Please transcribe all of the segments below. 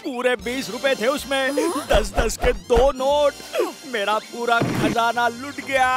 पूरे 20 रुपए थे उसमें, 10-10 के 2 नोट। मेरा पूरा खजाना लुट गया।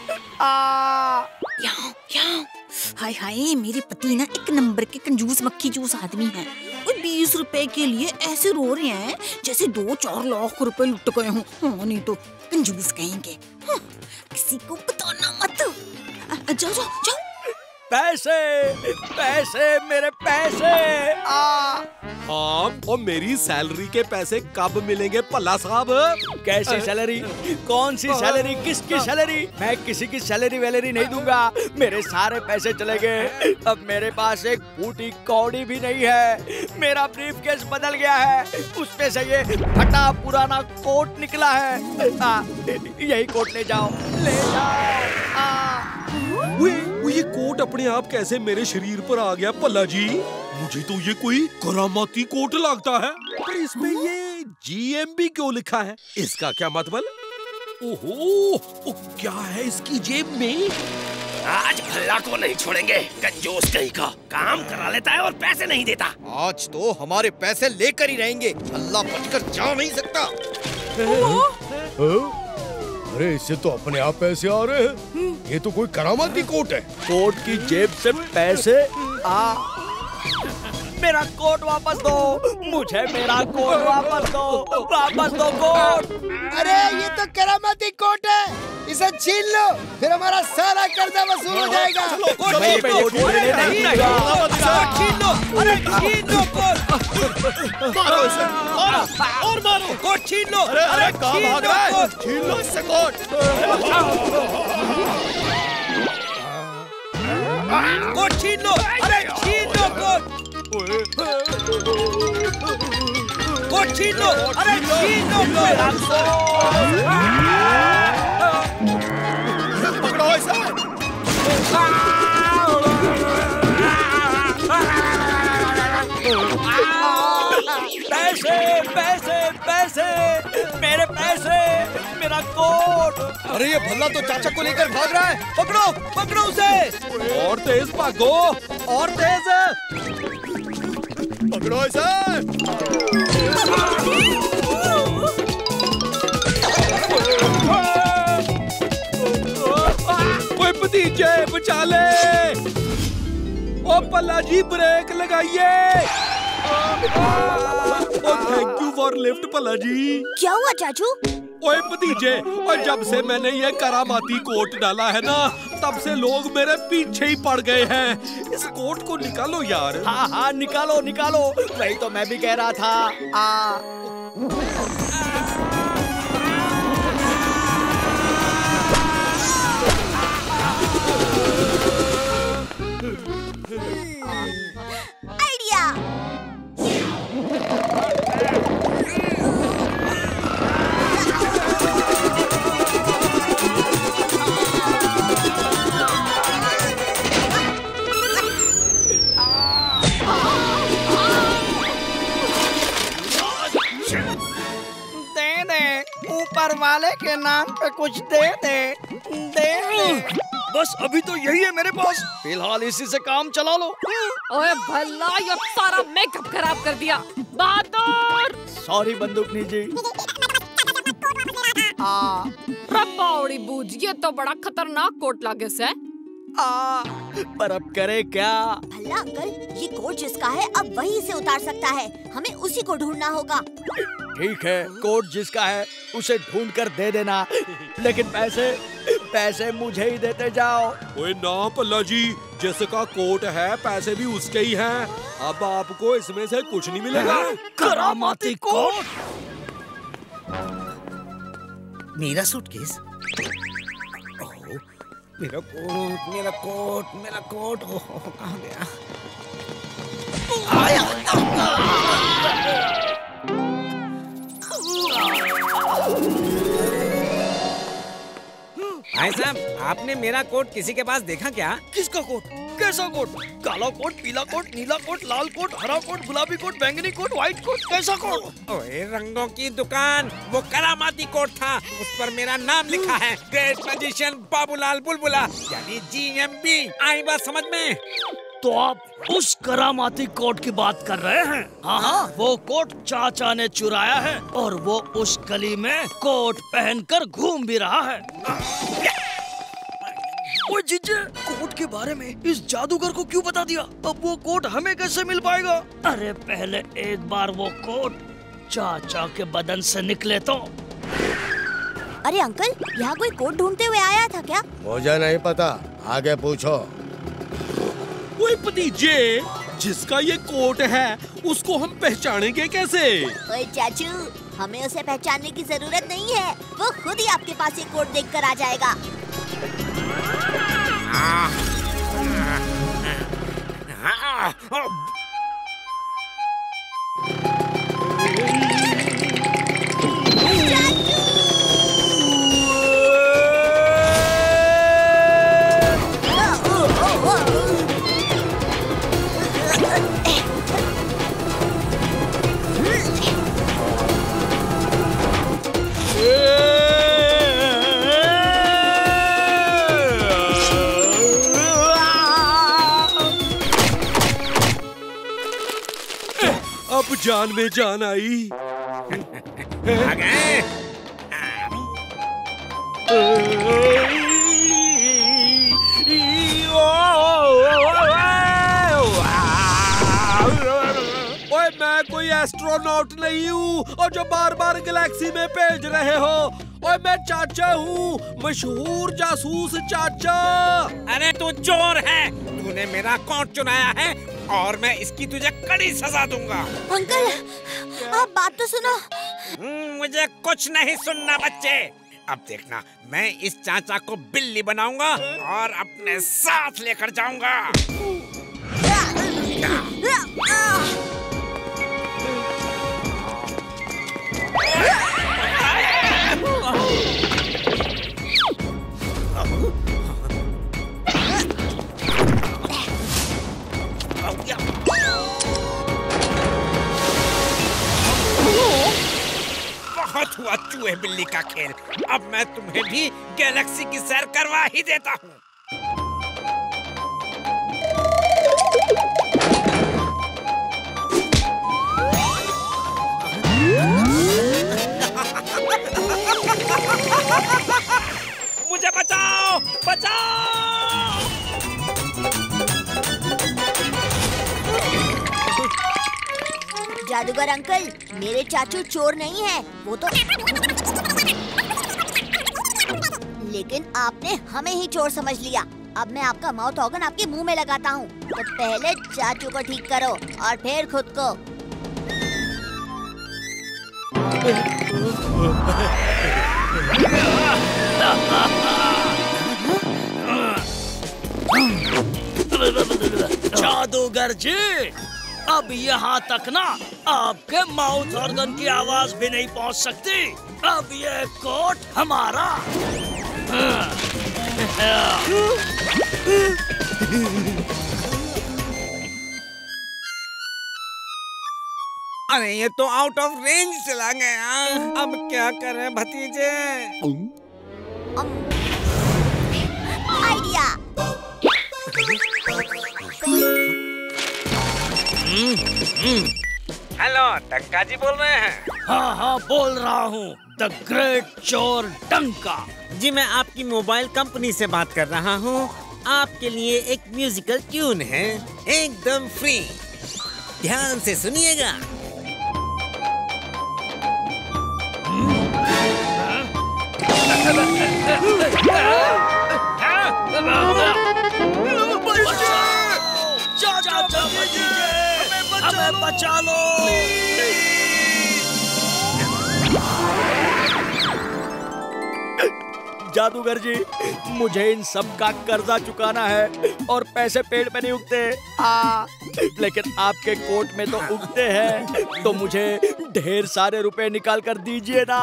यहाँ हाय हाय, मेरे पति ना एक नंबर के कंजूस मक्खी चूस आदमी हैं। वो 20 रुपए के लिए ऐसे रो रहे हैं जैसे 2-4 लाख रुपए लुट गए हों। हाँ, नहीं तो कंजूस कहेंगे। हाँ, किसी को बताना मत। जाओ जाओ जाओ। पैसे पैसे मेरे पैसे। हाँ, और मेरी सैलरी के पैसे कब मिलेंगे पल्ला साहब? कैसी सैलरी? कौन सी सैलरी? किसकी सैलरी? मैं किसी की सैलरी वैलरी नहीं दूंगा। मेरे सारे पैसे चले गए। अब मेरे पास एक फूटी कौड़ी भी नहीं है। मेरा ब्रीफकेस बदल गया है, उसमें से ये फटा पुराना कोट निकला है। यही कोट ले जाओ, ले जाओ। वो ये कोट अपने आप कैसे मेरे शरीर पर आ गया पल्ला जी? मुझे तो ये कोई करामाती कोट लगता है। पर इसमें ये GMB क्यों लिखा है? इसका क्या मतलब? ओहो, क्या है इसकी जेब में? आज भल्ला को नहीं छोड़ेंगे, कंजूस कहीं का। काम करा लेता है और पैसे नहीं देता। आज तो हमारे पैसे लेकर ही रहेंगे। भल्ला बचकर जा नहीं सकता। अरे इससे तो अपने आप पैसे आ रहे हैं। ये तो कोई करामाती कोट है। कोट की जेब से पैसे? मेरा कोट वापस दो, मुझे मेरा कोट वापस दो, वापस दो कोट। अरे ये तो करामाती कोट है, इसे छीन लो, फिर हमारा सारा कर्जा वसूल हो जाएगा। कोट छीन लो, अरे छीन लो कोट। मारो इसे, मारो और मारो। कोट छीन लो, अरे कहाँ भाग रहा है? छीन लो इससे कोट। कोट छीन लो, अरे छीन लो कोट। कोट छीन लो, अरे छीन लो कोट। पकड़ो इसे। पैसे पैसे पैसे, मेरे पैसे, मेरा कोट। अरे ये भल्ला तो चाचा को लेकर भाग रहा है। पकड़ो पकड़ो उसे। और तेज भागो, और तेज। पकड़ो इसे। कोई भतीजे बचा ले। ओ पल्ला जी ब्रेक लगाइए। Thank you for lift Palla ji. क्या हुआ चाचू? ओए भतीजे, और जब से मैंने ये करामाती कोट डाला है ना, तब से लोग मेरे पीछे ही पड़ गए हैं। इस कोट को निकालो यार। हाँ हाँ निकालो निकालो, वही तो मैं भी कह रहा था। आइडिया। दे दे, ऊपर वाले के नाम पे कुछ दे दे, दे दे। बस अभी तो यही है मेरे पास, फिलहाल इसी से काम चला लो। ओए भल्ला, ये सारा मेकअप खराब कर दिया। बहादुर। सॉरी बंदूकनी जी। रब्बाउड़ी बूझ, ये तो बड़ा खतरनाक कोट लागे से। पर अब करे क्या? भल्ला अंकल, ये कोट जिसका है अब वही इसे उतार सकता है। हमें उसी को ढूंढना होगा। ठीक है, कोट जिसका है उसे ढूंढ कर दे देना, लेकिन पैसे पैसे मुझे ही देते जाओ। ओए ना पल्ला जी, जिसका कोट है पैसे भी उसके ही हैं। अब आपको इसमें से कुछ नहीं मिलेगा। करामाती कोट। मेरा सूटकेस। मेरा कोट, मेरा कोट, मेरा कोट। ओह कहाँ गया? भाई साहब, आपने मेरा कोट किसी के पास देखा क्या? किसका कोट? कैसा कोट? काला कोट, पीला कोट, नीला कोट, लाल कोट, हरा कोट, गुलाबी कोट, बैंगनी कोट, व्हाइट कोट, कैसा कोट? ओए रंगों की दुकान, वो करामाती कोट था। उस पर मेरा नाम लिखा है, ग्रेट मैजिशियन बाबूलाल बुलबुला, यानी GMB। आई बात समझ में? तो आप उस करामाती कोट की बात कर रहे हैं? हाँ, वो कोट चाचा ने चुराया है और वो उस गली में कोट पहनकर घूम भी रहा है। ओए जीजे, कोट के बारे में इस जादूगर को क्यों बता दिया? अब वो कोट हमें कैसे मिल पाएगा? अरे पहले एक बार वो कोट चाचा के बदन से निकले तो। अरे अंकल, यहाँ कोई कोट ढूंढते हुए आया था क्या? मुझे नहीं पता, आगे पूछो। ओए भतीजे, जिसका ये कोट है उसको हम पहचानेंगे कैसे? ओए चाचू, हमें उसे पहचानने की जरूरत नहीं है, वो खुद ही आपके पास ये कोट देखकर आ जाएगा। अब जान में जान आई। आ गए। ओए मैं कोई एस्ट्रोनॉट नहीं हूँ और जो बार बार गैलेक्सी में भेज रहे हो। ओए मैं चाचा हूँ, मशहूर जासूस चाचा। अरे तू चोर है, तूने मेरा कोट चुराया है और मैं इसकी तुझे कड़ी सजा दूंगा। अंकल, आप बात तो सुनो। मुझे कुछ नहीं सुनना बच्चे। अब देखना, मैं इस चाचा को बिल्ली बनाऊंगा और अपने साथ लेकर जाऊंगा। बहुत हुआ चूहे बिल्ली का खेल, अब मैं तुम्हें भी गैलेक्सी की सैर करवा ही देता हूँ। मुझे बचाओ, बचाओ! जादूगर अंकल, मेरे चाचू चोर नहीं है, वो तो लेकिन आपने हमें ही चोर समझ लिया। अब मैं आपका माउथ ऑर्गन आपके मुंह में लगाता हूँ, तो पहले चाचू को ठीक करो और फिर खुद को। जादूगर जी, अब यहाँ तक ना आपके माउथ ऑर्गन की आवाज भी नहीं पहुँच सकती। अब ये कोट हमारा। अरे ये तो आउट ऑफ रेंज चला गया। अब क्या करें भतीजे? आइडिया। हेलो, डंका जी बोल रहे हैं? हाँ हाँ बोल रहा हूँ, द ग्रेट चोर डंका। जी मैं आपकी मोबाइल कंपनी से बात कर रहा हूँ। आपके लिए एक म्यूजिकल ट्यून है, एकदम फ्री। ध्यान से सुनिएगा। हमें बचा लो। जादूगर जी, मुझे इन सब का कर्जा चुकाना है और पैसे पेड़ पे नहीं उगते। लेकिन आपके कोट में तो उगते हैं, तो मुझे ढेर सारे रुपए निकाल कर दीजिए ना।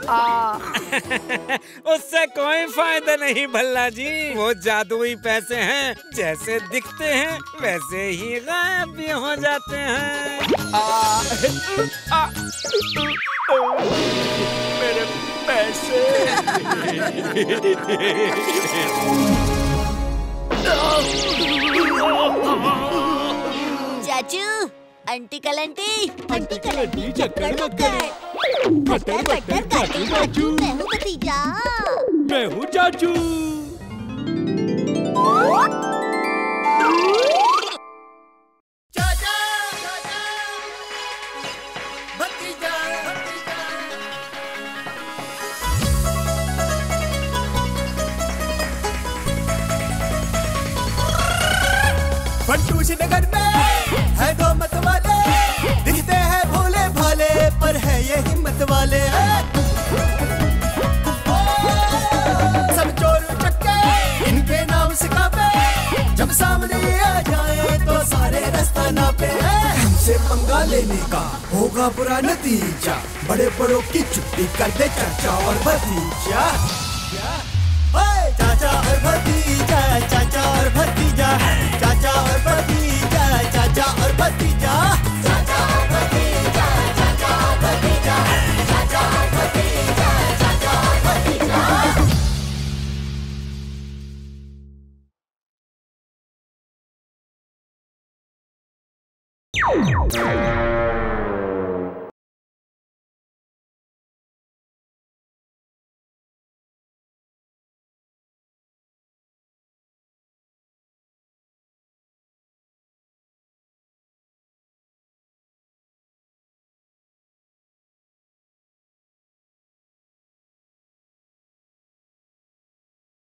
उससे कोई फायदा नहीं भल्ला जी, वो जादुई पैसे हैं, जैसे दिखते हैं वैसे ही गायब भी हो जाते हैं। मेरे पैसे। चाचू, आंटी कलंटी, आंटी कलंटी, चक्कर मक्कर, बटर बटर काटू काटू, मैं हूँ भतीजा, मैं हूँ चाचू। चाचा, भतीजा, फंटूश नगर में है दो मत वाले, दिखते हैं भोले भाले पर है ये हिम्मत वाले। सब चोर चक्के इनके नाम से कापे, जब सामने आ जाए तो सारे रास्ता नापे। हमसे पंगा लेने का होगा बुरा नतीजा, बड़े बड़ों की छुट्टी कर दे चाचा और भतीजा। चाचा और भतीजा, चाचा और भतीजा, चाचा और भतीजा, चाचा और भतीजा।